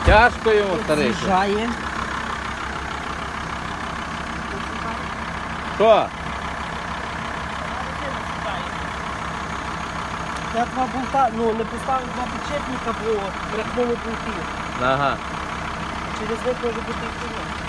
Тяжко йому, старий. З'їжджає. Що? Я два болта, ну не поставив два підшипника, бо брехнули болти. Ага. Через них може бути і хіба.